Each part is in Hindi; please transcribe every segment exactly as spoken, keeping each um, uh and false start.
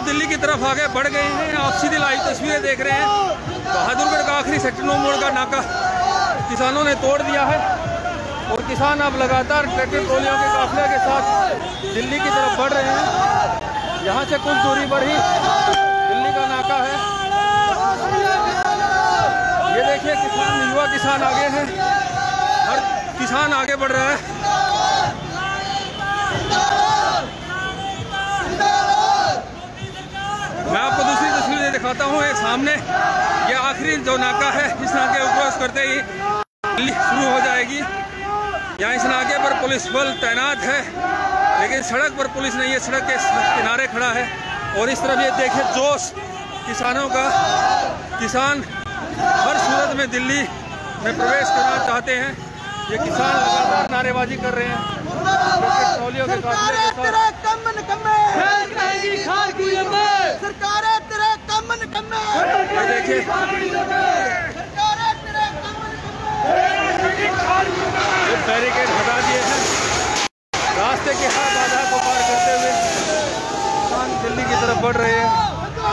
अब दिल्ली की तरफ आगे बढ़ गए हैं। आप सीधी लाइव तस्वीरें देख रहे हैं। बहादुरगढ़ का आखिरी सेक्टर नौ मोड़ का नाका किसानों ने तोड़ दिया है और किसान अब लगातार ट्रैक्टर ट्रॉलियों के काफिले के साथ दिल्ली की तरफ बढ़ रहे हैं। यहाँ से कुछ दूरी पर ही दिल्ली का नाका है। ये देखिए किसान, युवा किसान आगे हैं, हर किसान आगे बढ़ रहा है। मैं आपको दूसरी तस्वीर दिखाता हूँ। एक सामने ये आखिरी जो नाका है, इस नाके को क्रॉस करते ही दिल्ली शुरू हो जाएगी। यहाँ इस नाके पर पुलिस बल तैनात है, लेकिन सड़क पर पुलिस नहीं है, सड़क के किनारे खड़ा है। और इस तरफ ये देखिए जोश किसानों का। किसान हर सूरत में दिल्ली में प्रवेश करना चाहते हैं। ये किसान लगातार नारेबाजी कर रहे हैं ट्रॉलियों के काफिले के साथ। ये देखिए बैरिकेड हटा दिए हैं। रास्ते के हर बाधा को पार करते हुए किसान दिल्ली की तरफ बढ़ रहे हैं।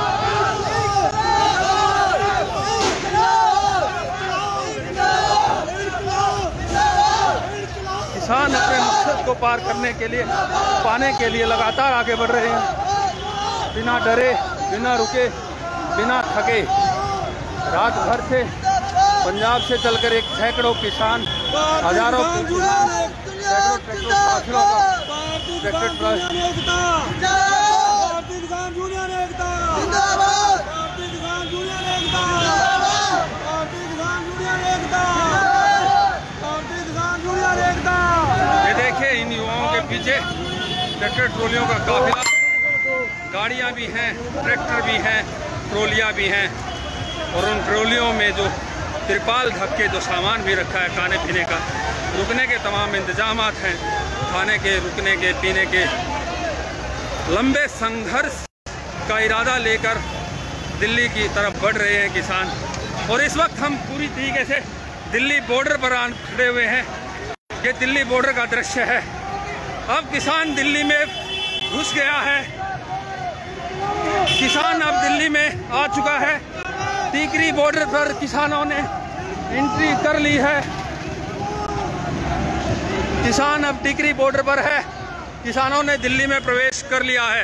किसान अपने मकसद को पार करने के लिए, पाने के लिए लगातार आगे बढ़ रहे हैं, बिना डरे, बिना रुके, बिना थके। रात भर से पंजाब से चलकर एक सैकड़ों किसान, हजारों किसान, सैकड़ों ट्रैक्टर काफिलों का ये देखिए इन युवाओं के पीछे ट्रैक्टर ट्रॉलियों का काफिला, गाड़ियां भी हैं, ट्रैक्टर भी हैं, ट्रॉलियां भी हैं। और उन ट्रॉलियों में जो तिरपाल ढक के जो सामान भी रखा है खाने पीने का, रुकने के तमाम इंतजाम हैं, खाने के, रुकने के, पीने के। लंबे संघर्ष का इरादा लेकर दिल्ली की तरफ बढ़ रहे हैं किसान। और इस वक्त हम पूरी तरीके से दिल्ली बॉर्डर पर आन खड़े हुए हैं। ये दिल्ली बॉर्डर का दृश्य है। अब किसान दिल्ली में घुस गया है। किसान अब दिल्ली में आ चुका है। टीकरी बॉर्डर पर किसानों ने एंट्री कर ली है। किसान अब टीकरी बॉर्डर पर है। किसानों ने दिल्ली में प्रवेश कर लिया है।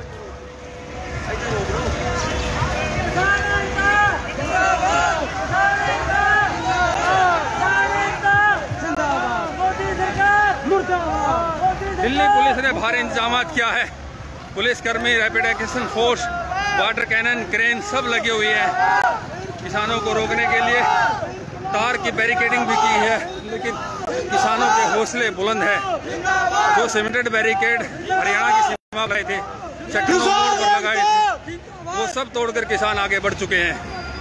दिल्ली पुलिस ने भारी इंतजाम किया है। पुलिसकर्मी, rapid action force, water cannon, crane सब लगे हुए हैं किसानों को रोकने के लिए। तार की बैरिकेडिंग भी की है, लेकिन किसानों के हौसले बुलंद है। जो सीमेंटेड बैरिकेड हरियाणा की सीमा पर थे, सेक्टर नौ मोड़ पर लगाए थे, वो सब तोड़कर किसान आगे बढ़ चुके हैं।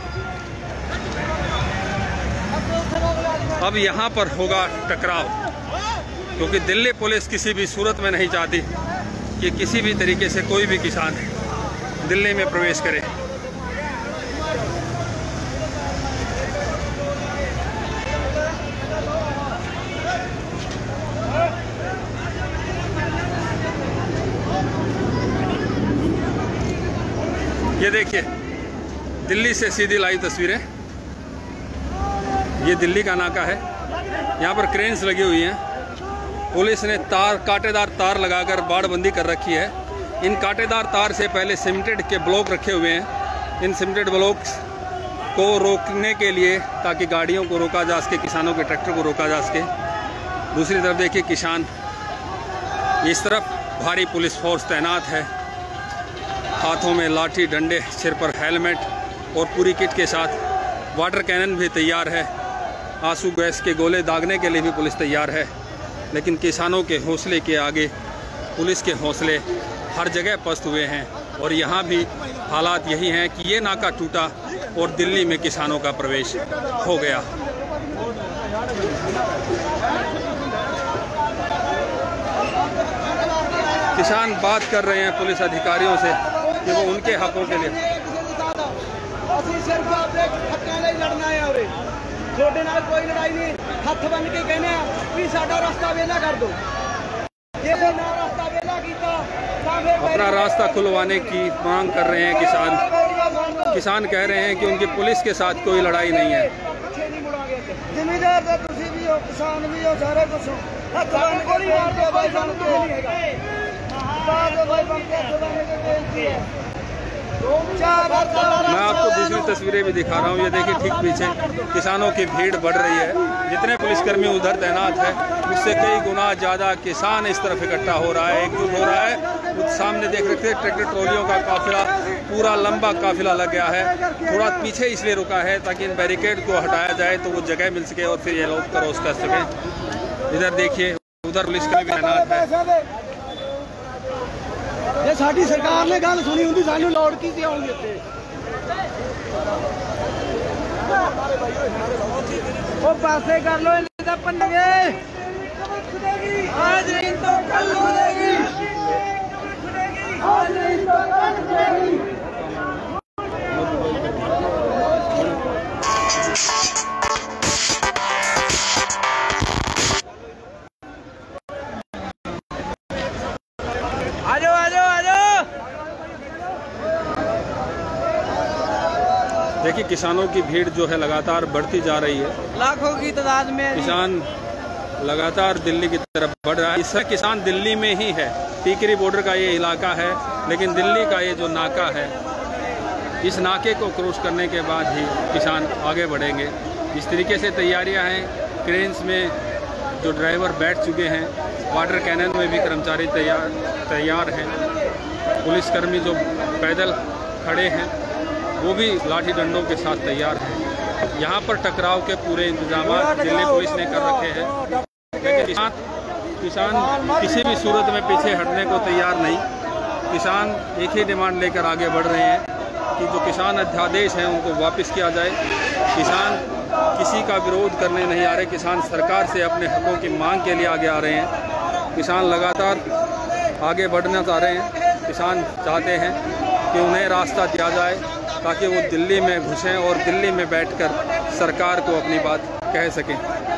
अब यहाँ पर होगा टकराव, क्योंकि दिल्ली पुलिस किसी भी सूरत में नहीं चाहती कि किसी भी तरीके से कोई भी किसान दिल्ली में प्रवेश करे। ये देखिए दिल्ली से सीधी लाइव तस्वीरें। ये दिल्ली का नाका है। यहाँ पर क्रेन्स लगी हुई हैं। पुलिस ने तार, कांटेदार तार लगाकर बाड़बंदी कर रखी है। इन कांटेदार तार से पहले सीमेंटेड के ब्लॉक रखे हुए हैं। इन सीमेंटेड ब्लॉक्स को रोकने के लिए, ताकि गाड़ियों को रोका जा सके, किसानों के ट्रैक्टर को रोका जा सके। दूसरी तरफ देखिए किसान, इस तरफ भारी पुलिस फोर्स तैनात है। हाथों में लाठी, डंडे, सिर पर हेलमेट और पूरी किट के साथ वाटर कैनन भी तैयार है। आंसू गैस के गोले दागने के लिए भी पुलिस तैयार है। लेकिन किसानों के हौसले के आगे पुलिस के हौसले हर जगह पस्त हुए हैं। और यहाँ भी हालात यही हैं कि ये नाका टूटा और दिल्ली में किसानों का प्रवेश हो गया। किसान बात कर रहे हैं पुलिस अधिकारियों से कि वो उनके हकों के लिए छोटे नाल कोई लड़ाई नहीं, हथ बन के कहने भी साडा रास्ता वेला कर दो। जे ना रास्ता वेला कीता अपना रास्ता खुलवाने की मांग कर रहे हैं। किसान किसान कह रहे हैं कि उनकी पुलिस के साथ कोई लड़ाई नहीं है। जिम्मेदार तो तुसी भी हो, किसान भी हो, सारे कुछ हो। हथ बन गोली मार दो भाई, बन के बात भाई, बन के हथ बन के बेइज्जती है। मैं आपको दूसरी तस्वीरें भी दिखा रहा हूँ। ये देखिए, ठीक पीछे किसानों की भीड़ बढ़ रही है। जितने पुलिसकर्मी उधर तैनात है उससे कई गुना ज़्यादा किसान इस तरफ इकट्ठा हो रहा है, एकजुट हो रहा है। उस सामने देख रहे थे ट्रैक्टर ट्रॉलियों का काफिला, पूरा लंबा काफिला लग गया है। थोड़ा पीछे इसलिए रुका है ताकि इन बैरिकेड को हटाया जाए तो वो जगह मिल सके और फिर ये लोग क्रॉस कर सकें। इधर देखिए, उधर पुलिसकर्मी तैनात है। ये साडी सरकार ने गल सुनी हुंदी सानू लौट की आउणगे ते ओ पासे कर लो इन्हें दा पंडगे आज नहीं तो कल खुलेगी, आज नहीं तो कल खुलेगी। आजो आजो आजो। देखिए, किसानों की भीड़ जो है लगातार बढ़ती जा रही है। लाखों की तादाद में किसान लगातार दिल्ली की तरफ बढ़ रहा है। इससे किसान दिल्ली में ही है। टीकरी बॉर्डर का ये इलाका है, लेकिन दिल्ली का ये जो नाका है, इस नाके को क्रॉस करने के बाद ही किसान आगे बढ़ेंगे। इस तरीके से तैयारियां हैं। क्रेन्स में जो ड्राइवर बैठ चुके हैं, वाटर कैनन में भी कर्मचारी तैयार तैयार हैं। पुलिसकर्मी जो पैदल खड़े हैं वो भी लाठी डंडों के साथ तैयार हैं। यहाँ पर टकराव के पूरे इंतजाम दिल्ली पुलिस ने कर रखे हैं, लेकिन किसान किसान किसी भी सूरत में पीछे हटने को तैयार नहीं। किसान एक ही डिमांड लेकर आगे बढ़ रहे हैं कि जो किसान अध्यादेश हैं उनको वापस किया जाए। किसान किसी का विरोध करने नहीं आ रहे, किसान सरकार से अपने हकों की मांग के लिए आगे आ रहे हैं। किसान लगातार आगे बढ़ना चाह रहे हैं। किसान चाहते हैं कि उन्हें रास्ता दिया जाए ताकि वो दिल्ली में घुसें और दिल्ली में बैठकर सरकार को अपनी बात कह सकें।